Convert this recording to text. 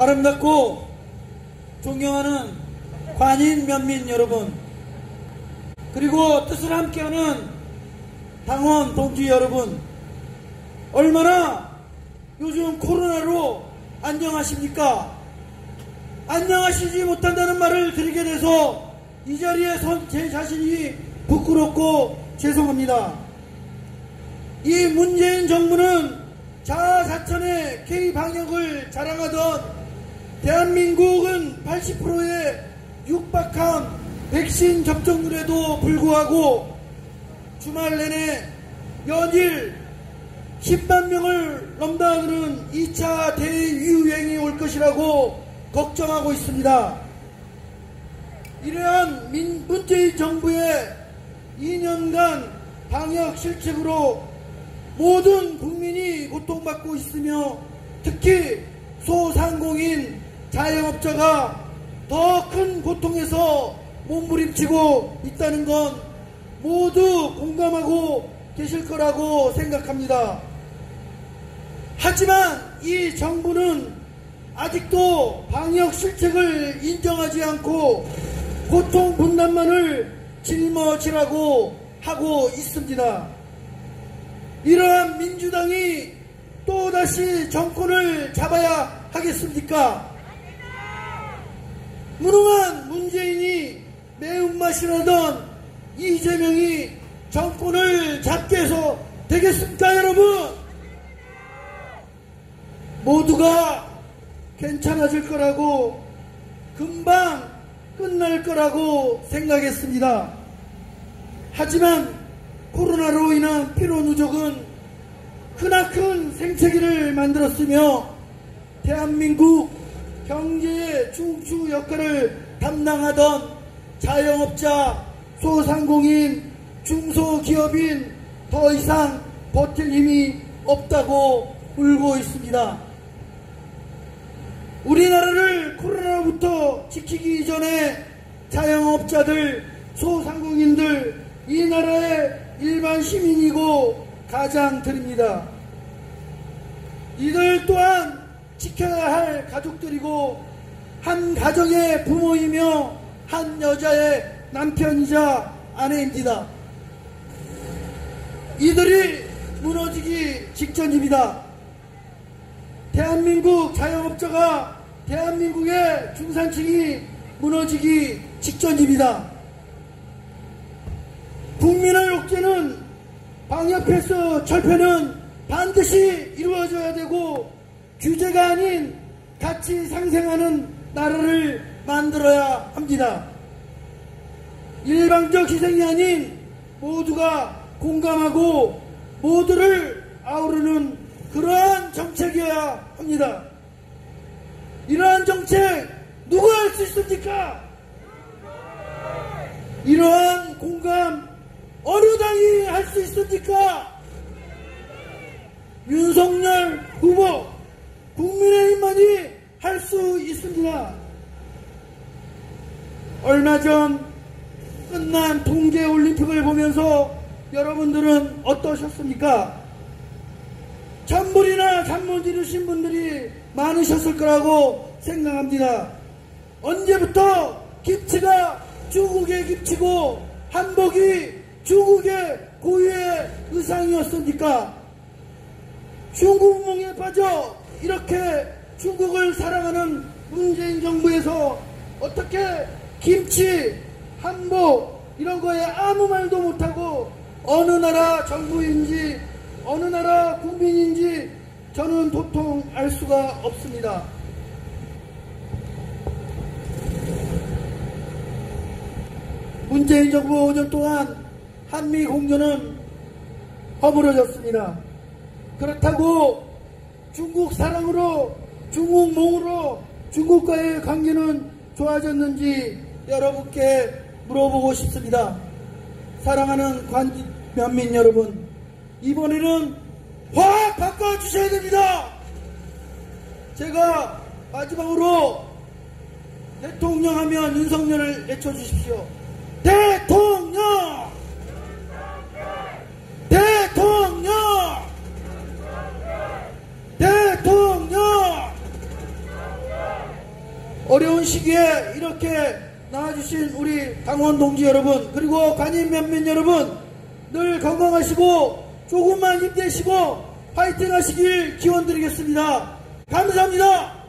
아름답고 존경하는 관인 면민 여러분, 그리고 뜻을 함께하는 당원 동지 여러분, 얼마나 요즘 코로나로 안녕하십니까? 안녕하시지 못한다는 말을 드리게 돼서 이 자리에 선 제 자신이 부끄럽고 죄송합니다. 이 문재인 정부는 자아자찬의 K-방역을 자랑하던 대한민국은 80%에 육박한 백신 접종률에도 불구하고 주말 내내 연일 10만 명을 넘나드는 2차 대유행이 올 것이라고 걱정하고 있습니다. 이러한 문재인 정부의 2년간 방역 실책으로 모든 국민이 고통받고 있으며 특히 소상공인 자영업자가 더 큰 고통에서 몸부림치고 있다는 건 모두 공감하고 계실 거라고 생각합니다. 하지만 이 정부는 아직도 방역 실책을 인정하지 않고 고통 분담만을 짊어지라고 하고 있습니다. 이러한 민주당이 또다시 정권을 잡아야 하겠습니까? 무능한 문재인이 매운맛이라던 이재명이 정권을 잡게 해서 되겠습니까, 여러분? 모두가 괜찮아질 거라고, 금방 끝날 거라고 생각했습니다. 하지만 코로나로 인한 피로누적은 크나큰 생채기를 만들었으며 대한민국 경제의 중추 역할을 담당하던 자영업자, 소상공인, 중소기업인 더 이상 버틸 힘이 없다고 울고 있습니다. 우리나라를 코로나로부터 지키기 전에 자영업자들, 소상공인들, 이 나라의 일반 시민이고 가장들입니다. 이들 또한 지켜야 할 가족들이고 한 가정의 부모이며 한 여자의 남편이자 아내입니다. 이들이 무너지기 직전입니다. 대한민국 자영업자가 대한민국의 중산층이 무너지기 직전입니다. 국민을 옥죄는 방역 패스 철폐는 반드시 이루어져야 되고 규제가 아닌 같이 상생하는 나라를 만들어야 합니다. 일방적 희생이 아닌 모두가 공감하고 모두를 아우르는 그러한 정책이어야 합니다. 이러한 정책 누가 할 수 있습니까? 이러한 공감 어느 당이 할 수 있습니까? 윤석열 후보 국민의힘만이 할 수 있습니다. 얼마 전 끝난 동계올림픽을 보면서 여러분들은 어떠셨습니까? 잠불이나 잠 못 이루신 분들이 많으셨을 거라고 생각합니다. 언제부터 김치가 중국의 김치고 한복이 중국의 고유의 의상이었습니까? 중국몽에 빠져 이렇게 중국을 사랑하는 문재인 정부에서 어떻게 김치, 한복 이런 거에 아무 말도 못하고 어느 나라 정부인지 어느 나라 국민인지 저는 도통 알 수가 없습니다. 문재인 정부 5년 동안 한미 공조는 허물어졌습니다. 그렇다고 중국 사랑으로 중국몽으로 중국과의 관계는 좋아졌는지 여러분께 물어보고 싶습니다. 사랑하는 면민 여러분, 이번에는 확 바꿔주셔야 됩니다. 제가 마지막으로 대통령 하면 윤석열을 외쳐주십시오. 대통령! 대통령! 대통령! 어려운 시기에 이렇게 나와주신 우리 당원 동지 여러분, 그리고 관임 면민 여러분, 늘 건강하시고 조금만 힘내시고 파이팅 하시길 기원드리겠습니다. 감사합니다.